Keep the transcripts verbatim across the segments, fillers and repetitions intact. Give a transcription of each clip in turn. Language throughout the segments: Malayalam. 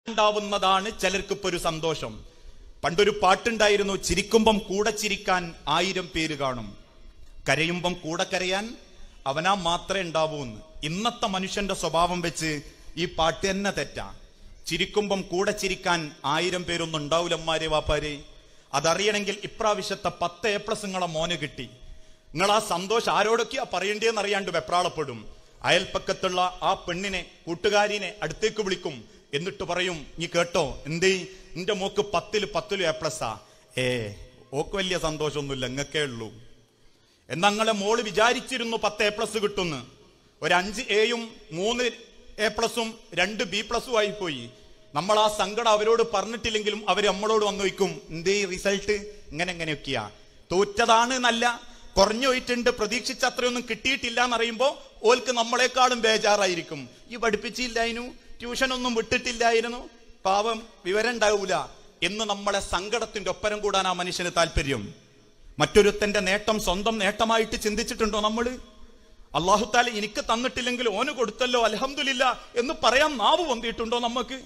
ഉണ്ടാവുന്നതാണ് ചിലർക്ക് ഇപ്പൊ ഒരു സന്തോഷം. പണ്ടൊരു പാട്ടുണ്ടായിരുന്നു, ചിരിക്കുമ്പം കൂടെ ചിരിക്കാൻ ആയിരം പേര് കാണും, കരയുമ്പം കൂടെ കരയാൻ അവനാ മാത്രമേ ഉണ്ടാവൂന്ന്. ഇന്നത്തെ മനുഷ്യന്റെ സ്വഭാവം വെച്ച് ഈ പാട്ട് തന്നെ തെറ്റാ. ചിരിക്കുമ്പം കൂടെ ചിരിക്കാൻ ആയിരം പേരൊന്നും ഉണ്ടാവൂലമ്മാരെ വാപ്പാരെ. അതറിയണമെങ്കിൽ ഇപ്രാവശ്യത്തെ പത്ത് എ പ്ലസ് നിങ്ങളെ മോന് കിട്ടി. നിങ്ങൾ ആ സന്തോഷം ആരോടൊക്കെയാ പറയേണ്ടതെന്ന് അറിയാണ്ട് വെപ്രാളപ്പെടും. അയൽപ്പക്കത്തുള്ള ആ പെണ്ണിനെ, കൂട്ടുകാരിനെ അടുത്തേക്ക് വിളിക്കും. എന്നിട്ട് പറയും, നീ കേട്ടോ എന്തേ നിന്റെ മോക്ക് പത്തില് പത്തിലും എ പ്ലസ്സാ. ഏ ഓക്ക് വലിയ സന്തോഷമൊന്നുമില്ല, ഇങ്ങക്കേ ഉള്ളൂ. എന്നാ നിങ്ങളെ മോള് വിചാരിച്ചിരുന്നു പത്ത് എ പ്ലസ് കിട്ടുന്നു. ഒരു അഞ്ച് എയും മൂന്ന് എ പ്ലസും രണ്ട് ബി പ്ലസും ആയിപ്പോയി. നമ്മൾ ആ സങ്കടം അവരോട് പറഞ്ഞിട്ടില്ലെങ്കിലും അവർ നമ്മളോട് വന്നു വയ്ക്കും, എന്തേ റിസൾട്ട് ഇങ്ങനെ എങ്ങനെയൊക്കെയാ. തോറ്റതാണ് എന്നല്ല, കുറഞ്ഞു പോയിട്ടുണ്ട്, പ്രതീക്ഷിച്ച അത്രയൊന്നും കിട്ടിയിട്ടില്ല എന്നറിയുമ്പോ ഓൽക്ക് നമ്മളെക്കാളും ബേജാറായിരിക്കും. ഈ പഠിപ്പിച്ചില്ലായിരുന്നു, ട്യൂഷനൊന്നും വിട്ടിട്ടില്ലായിരുന്നു, പാവം വിവരം ഉണ്ടാവൂല എന്ന് നമ്മളെ സങ്കടത്തിന്റെ ഒപ്പരം കൂടാൻ ആ മനുഷ്യന് താല്പര്യം. മറ്റൊരുത്തന്റെ നേട്ടം സ്വന്തം നേട്ടമായിട്ട് ചിന്തിച്ചിട്ടുണ്ടോ നമ്മള്? അല്ലാഹു തആല എനിക്ക് തന്നിട്ടില്ലെങ്കിൽ ഓന് കൊടുത്തല്ലോ അൽഹംദുലില്ലാ എന്ന് പറയാൻ നാവ് പൊന്തിയിട്ടുണ്ടോ നമുക്ക്?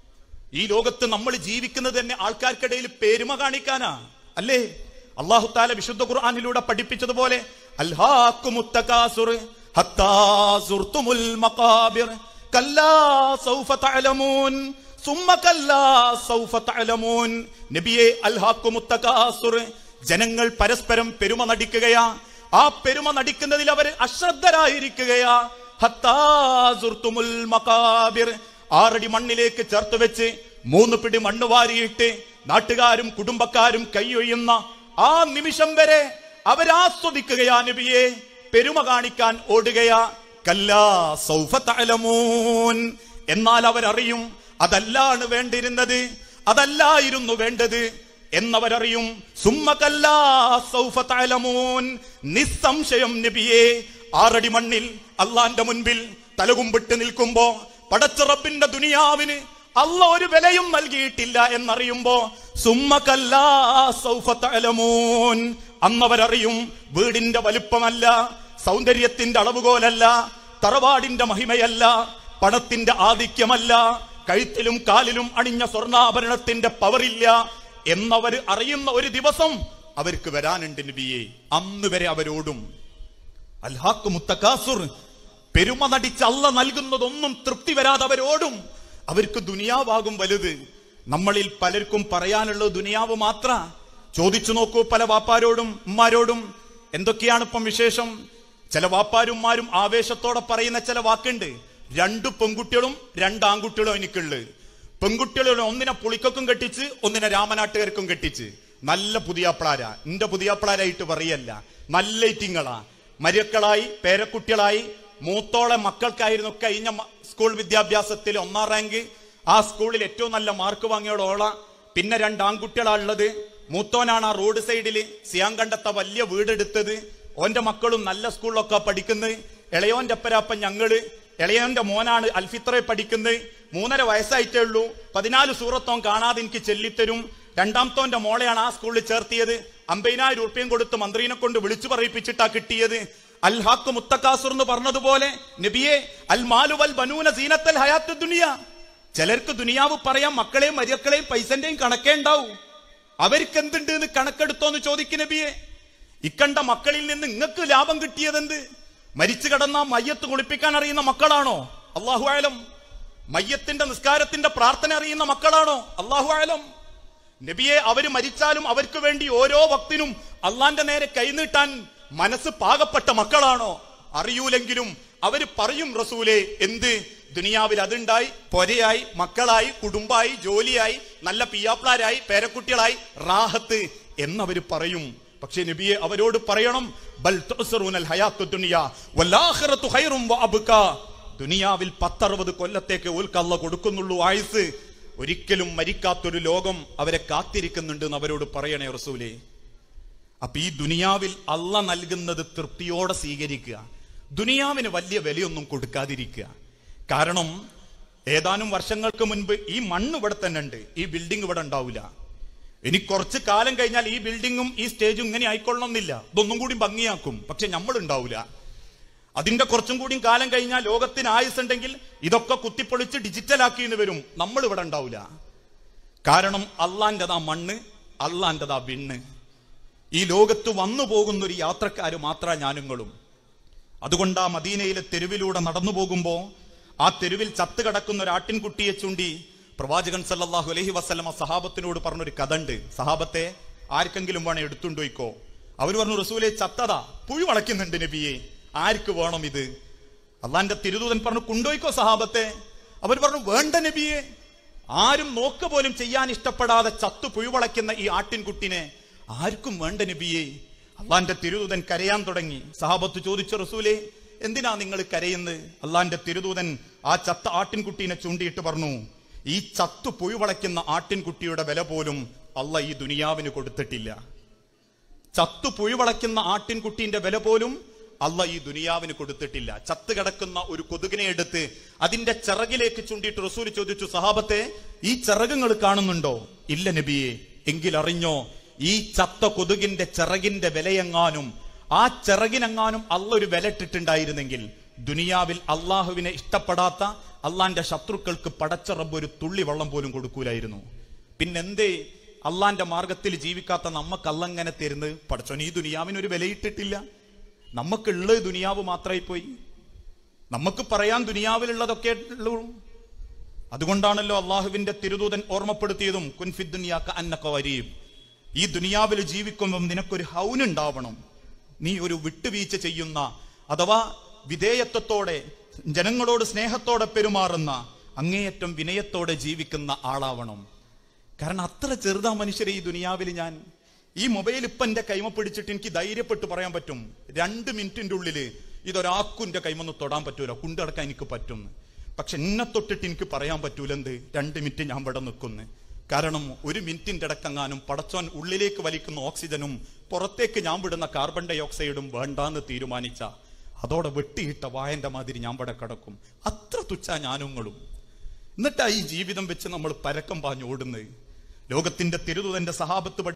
ഈ ലോകത്ത് നമ്മൾ ജീവിക്കുന്നത് തന്നെ ആൾക്കാർക്കിടയിൽ പെരുമ കാണിക്കാനാ അല്ലേ? അല്ലാഹു തആല വിശുദ്ധ ഖുർആനിലൂടെ പഠിപ്പിച്ചതുപോലെ അൽഹാക്കുമുത് തകാസുർ ഹത്താ സുർതുമുൽ മഖാബിർ കല്ലാ സൗഫ തഅലമൂൻ സുമ്മ കല്ലാ സൗഫ തഅലമൂൻ. നബിയെ, അൽഹാക്കുമുത് തകാസുർ, ജനങ്ങൾ പരസ്പരം പെരുമ നടിക്കുകയാ. ആ പെരുമ നടിക്കുന്നതിൽ അവർ അശ്രദ്ധരായിരിക്കുകയാ. ഹത്താ സുർതുമുൽ മഖാബിർ, ആറടി മണ്ണിലേക്ക് ചേർത്ത് വെച്ച് മൂന്ന് പിടി മണ്ണ് വാരിയിട്ട് നാട്ടുകാരും കുടുംബക്കാരും കൈയൊഴിയുന്ന ആ നിമിഷം വരെ അവരാസ്വദിക്കുകയാ. നബിയെ, പെരുമ കാണിക്കാൻ ഓടുകയാ. കല്ലാ സൗഫ തഅലമൂൻ, എന്നാൽ അവരറിയും അതല്ലാണ് വേണ്ടിയിരുന്നത്, അതല്ലായിരുന്നു വേണ്ടത് എന്നവരറിയും. സുമ്മ കല്ലാ സൗഫ തഅലമൂൻ, നിസ്സംശയം നബിയെ, ആറടി മണ്ണിൽ അള്ളാന്റെ മുൻപിൽ തലകുമ്പിട്ട് നിൽക്കുമ്പോ പടച്ച റബ്ബിന്റെ ദുനിയാവിന് അല്ല ഒരു വിലയും നൽകിയിട്ടില്ല എന്നറിയുമ്പോ സുമ്മ കല്ലാ സൗഫ തഅലമൂൻ, അന്നവരറിയും വീടിന്റെ വലുപ്പമല്ല, സൗന്ദര്യത്തിന്റെ അളവുകോലല്ല, തറവാടിന്റെ മഹിമയല്ല, പണത്തിന്റെ ആധിക്യമല്ല, കഴുത്തിലും കാലിലും അണിഞ്ഞ സ്വർണ്ണാഭരണത്തിന്റെ പവറില്ല എന്നവർ അറിയുന്ന ഒരു ദിവസം അവർക്ക് വരാനുണ്ട് നബിയെ. അന്ന് വരെ അവരോടും അൽഹാക്കുമുത് തകാസുർ, പെരുമ നടിച്ച് അല്ല നൽകുന്നതൊന്നും തൃപ്തി വരാതെ അവരോടും. അവർക്ക് ദുനിയാവാകും വലുത്. നമ്മളിൽ പലർക്കും പറയാനുള്ളത് ദുനിയാവ് മാത്ര. ചോദിച്ചു നോക്കൂ പല വാപ്പാരോടും ഉമ്മാരോടും, എന്തൊക്കെയാണ് ഇപ്പം വിശേഷം? ചില വാപ്പാരുമാരും ആവേശത്തോടെ പറയുന്ന ചില വാക്കുണ്ട്. രണ്ടു പെൺകുട്ടികളും രണ്ട് ആൺകുട്ടികളും എനിക്കുള്ളത്. പെൺകുട്ടികളുടെ ഒന്നിനെ പുളിക്കൊക്കും കെട്ടിച്ച്, ഒന്നിനെ രാമനാട്ടുകാർക്കും കെട്ടിച്ച്. നല്ല പുതിയാപ്പിളാരാ, എന്റെ പുതിയാപ്പിളാരായിട്ട് പറയല്ല, നല്ല ഇറ്റിങ്ങളാ. മരുക്കളായി, പേരക്കുട്ടികളായി. മൂത്തോളെ മക്കൾക്കായിരുന്നു കഴിഞ്ഞ സ്കൂൾ വിദ്യാഭ്യാസത്തിൽ ഒന്നാം റാങ്ക്. ആ സ്കൂളിൽ ഏറ്റവും നല്ല മാർക്ക് വാങ്ങിയോളോള. പിന്നെ രണ്ട് ആൺകുട്ടികളാണുള്ളത്. മൂത്തോനാണ് ആ റോഡ് സൈഡിൽ സിയാൻ കണ്ടത്ത വലിയ വീടെടുത്തത്. ഓന്റെ മക്കളും നല്ല സ്കൂളിലൊക്കെ പഠിക്കുന്നത്. ഇളയോന്റെ അപ്പരാപ്പൻ ഞങ്ങള്. ഇളയോന്റെ മോനാണ് അൽഫിത്രെ പഠിക്കുന്നത്. മൂന്നര വയസ്സായിട്ടേ ഉള്ളൂ. പതിനാല് സൂറത്തോൻ കാണാതെ എനിക്ക് ചെല്ലിത്തരും. രണ്ടാമത്തോന്റെ മോളെയാണ് ആ സ്കൂളിൽ ചേർത്തിയത്. അമ്പതിനായിരം ഉറുപ്പ്യം കൊടുത്ത് മന്ത്രിനെ കൊണ്ട് വിളിച്ചു പറയിപ്പിച്ചിട്ടാ കിട്ടിയത്. അൽഹാക്കുമുത് തകാസുർ എന്ന് പറഞ്ഞതുപോലെ നബിയെ, അൽ മാലു വൽ ബനൂന സീനത്തൽ ഹയാത്തുദ് ദുനിയ, ചിലർക്ക് ദുനിയാവ് പറയാം, മക്കളെയും മരിയക്കളെയും പൈസന്റെയും കണക്കേ ഉണ്ടാവും. അവർക്ക് എന്തുണ്ട് എന്ന് കണക്കെടുത്തോന്ന് ചോദിക്കും നബിയെ. ഇക്കണ്ട മക്കളിൽ നിന്ന് നിങ്ങൾക്ക് ലാഭം കിട്ടിയതെന്ത്? മരിച്ചു കിടന്ന മയ്യത്ത് കുളിപ്പിക്കാൻ അറിയുന്ന മക്കളാണോ? അല്ലാഹു അഅലം. മയ്യത്തിന്റെ നിസ്കാരത്തിന്റെ പ്രാർത്ഥന അറിയുന്ന മക്കളാണോ? അല്ലാഹു അഅലം. നബിയെ, അവര് മരിച്ചാലും അവർക്ക് വേണ്ടി ഓരോ വക്തിനും അള്ളാന്റെ നേരെ കൈനീട്ടാൻ മനസ്സ് പാകപ്പെട്ട മക്കളാണോ? അറിയൂലെങ്കിലും അവര് പറയും, റസൂലേ, എന്ത് ദുനിയാവിൽ അതുണ്ടായി, പൊരയായി, മക്കളായി, കുടുംബായി, ജോലിയായി, നല്ല പിയാപ്ലാരായി, പേരക്കുട്ടികളായി, റാഹത്ത് എന്നവര് പറയും. പക്ഷേ നബിയെ, അവരോട് പറയണം, ബൽ തുഅ്സിറൂനൽ ഹയാത്തുദ് ദുനിയ വൽആഖിറതു ഖൈറും വഅബ്കാ, ദുനിയാവിൽ പത്തറുപത് കൊല്ലത്തേക്ക് ഓൽക്ക് അല്ലാഹു കൊടുക്കുന്നുള്ളൂ ആയുസ്. ഒരിക്കലും മരിക്കാത്തൊരു ലോകം അവരെ കാത്തിരിക്കുന്നുണ്ട് എന്ന് അവരോട് പറയണേ റസൂലേ. അപ്പൊ ഈ ദുനിയാവിൽ അല്ല നൽകുന്നത് തൃപ്തിയോടെ സ്വീകരിക്കുക, ദുനിയാവിന് വലിയ വിലയൊന്നും കൊടുക്കാതിരിക്കുക. കാരണം ഏതാനും വർഷങ്ങൾക്ക് മുൻപ് ഈ മണ്ണ് ഇവിടെ തന്നെ ഉണ്ട്, ഈ ബിൽഡിംഗ് ഇവിടെ ഉണ്ടാവില്ല. ഇനി കുറച്ച് കാലം കഴിഞ്ഞാൽ ഈ ബിൽഡിങ്ങും ഈ സ്റ്റേജും ഇങ്ങനെ ആയിക്കൊള്ളണമെന്നില്ല, ഇതൊന്നും കൂടി ഭംഗിയാക്കും, പക്ഷെ നമ്മൾ ഉണ്ടാവില്ല. അതിന്റെ കുറച്ചും കൂടി കാലം കഴിഞ്ഞാൽ ലോകത്തിന് ആയുസുണ്ടെങ്കിൽ ഇതൊക്കെ കുത്തിപ്പൊളിച്ച് ഡിജിറ്റലാക്കിന്ന് വരും. നമ്മൾ ഇവിടെ ഉണ്ടാവില്ല. കാരണം അള്ളാന്റെതാ മണ്ണ്, അള്ളാന്റെതാ വിണ്ണ്. ഈ ലോകത്ത് വന്നു പോകുന്ന ഒരു യാത്രക്കാര് മാത്ര ഞാനുങ്ങളും. അതുകൊണ്ട് ആ മദീനയിലെ തെരുവിലൂടെ നടന്നു പോകുമ്പോ ആ തെരുവിൽ ചത്ത് കിടക്കുന്ന ഒരു ആട്ടിൻകുട്ടിയെ ചൂണ്ടി പ്രവാചകൻ സല്ലല്ലാഹു അലൈഹി വസല്ലമ സഹാബത്തിനോട് പറഞ്ഞൊരു കഥ ഉണ്ട്. സഹാബത്തെ, ആർക്കെങ്കിലും വേണേ എടുത്തുണ്ടോയിക്കോ. അവർ പറഞ്ഞു, റസൂലെ ചത്തതാ, പുഴു വളയ്ക്കുന്നുണ്ട് നബിയെ, ആർക്ക് വേണം ഇത്? അള്ളാന്റെ തിരുദൂതൻ പറഞ്ഞു, കൊണ്ടോയിക്കോ സഹാബത്തെ. അവർ പറഞ്ഞു, വേണ്ട നബിയെ, ആരും നോക്ക പോലും ചെയ്യാൻ ഇഷ്ടപ്പെടാതെ ചത്തു പുഴുവളയ്ക്കുന്ന ഈ ആട്ടിൻകുട്ടിനെ ആർക്കും വേണ്ട നബിയെ. അള്ളാന്റെ തിരുദൂതൻ കരയാൻ തുടങ്ങി. സഹാബത്ത് ചോദിച്ചു, റസൂലെ എന്തിനാ നിങ്ങൾ കരയുന്നത്? അള്ളാന്റെ തിരുദൂതൻ ആ ചത്ത ആട്ടിൻകുട്ടീനെ ചൂണ്ടിയിട്ട് പറഞ്ഞു, ഈ ചത്തു പുഴുവളയ്ക്കുന്ന ആട്ടിൻകുട്ടിയുടെ വില പോലും അള്ള ഈ ദുനിയാവിന് കൊടുത്തിട്ടില്ല. ചത്തു പുഴുവളയ്ക്കുന്ന ആട്ടിൻകുട്ടീന്റെ വില പോലും അള്ള ഈ ദുനിയാവിന് കൊടുത്തിട്ടില്ല. ചത്ത് കിടക്കുന്ന ഒരു കൊതുകിനെ എടുത്ത് അതിന്റെ ചിറകിലേക്ക് ചൂണ്ടിയിട്ട് റസൂൽ ചോദിച്ചു, സഹാബത്തെ ഈ ചിറകുകൾ കാണുന്നുണ്ടോ? ഇല്ല നബിയെ. എങ്കിൽ അറിഞ്ഞോ, ഈ ചത്ത കൊതുകിന്റെ ചിറകിന്റെ വിലയെങ്ങാനും ആ ചിറകിനെങ്ങാനും അള്ള ഒരു വില ഇട്ടിട്ടുണ്ടായിരുന്നെങ്കിൽ ദുനിയാവിൽ അള്ളാഹുവിനെ ഇഷ്ടപ്പെടാത്ത അള്ളാന്റെ ശത്രുക്കൾക്ക് പടച്ച റബ്ബ് ഒരു തുള്ളി വെള്ളം പോലും കൊടുക്കൂലായിരുന്നു. പിന്നെന്തേ അള്ളാന്റെ മാർഗത്തിൽ ജീവിക്കാത്ത നമുക്ക് അള്ളങ്ങനെ തരുന്നത്? പടച്ചോൻ ഈ ദുനിയാവിന് ഒരു വിലയിട്ടിട്ടില്ല. നമുക്കുള്ളത് ദുനിയാവ് മാത്രമായി പോയി. നമുക്ക് പറയാൻ ദുനിയാവിലുള്ളതൊക്കെ ഉള്ളൂ. അതുകൊണ്ടാണല്ലോ അള്ളാഹുവിന്റെ തിരുദൂതൻ ഓർമ്മപ്പെടുത്തിയതും, കുൻഫി ദുനിയാക അന്നക വരീബ്, ഈ ദുനിയാവിൽ ജീവിക്കുമ്പം നിനക്കൊരു ഹൗനുണ്ടാവണം. നീ ഒരു വിട്ടുവീഴ്ച ചെയ്യുന്ന, അഥവാ വിധേയത്വത്തോടെ ജനങ്ങളോട് സ്നേഹത്തോടെ പെരുമാറുന്ന, അങ്ങേയറ്റം വിനയത്തോടെ ജീവിക്കുന്ന ആളാവണം. കാരണം അത്ര ചെറുതാ മനുഷ്യരെ ഈ ദുനിയാവിൽ. ഞാൻ ഈ മൊബൈൽ ഇപ്പം എന്റെ കൈമ പിടിച്ചിട്ട് എനിക്ക് ധൈര്യപ്പെട്ട് പറയാൻ പറ്റും, രണ്ട് മിനിറ്റിന്റെ ഉള്ളില് ഇതൊരാക്കുന്റെ കൈമൊന്ന് തൊടാൻ പറ്റൂല, കൊണ്ടടക്കാൻ എനിക്ക് പറ്റും. പക്ഷെ എന്നെ തൊട്ടിട്ട് എനിക്ക് പറയാൻ പറ്റൂല എന്ത്, രണ്ട് മിനിറ്റ് ഞാൻ ഇവിടെ നിൽക്കുന്നു. കാരണം ഒരു മിനിറ്റിന്റെ ഇടക്കെങ്ങാനും പടച്ചോൻ ഉള്ളിലേക്ക് വലിക്കുന്ന ഓക്സിജനും പുറത്തേക്ക് ഞാൻ വിടുന്ന കാർബൺ ഡൈ ഓക്സൈഡും വേണ്ടാന്ന് തീരുമാനിച്ച അതോടെ വെട്ടിയിട്ട വായന്റെ മാതിരി ഞാൻ ഇവിടെ കിടക്കും. അത്ര തുച്ഛ ഞാനുങ്ങളും. എന്നിട്ടാ ഈ ജീവിതം വെച്ച് നമ്മൾ പരക്കം പാഞ്ഞ് ഓടുന്നത്. ലോകത്തിന്റെ തിരുദൂതന്റെ സഹാബത്ത് പഠി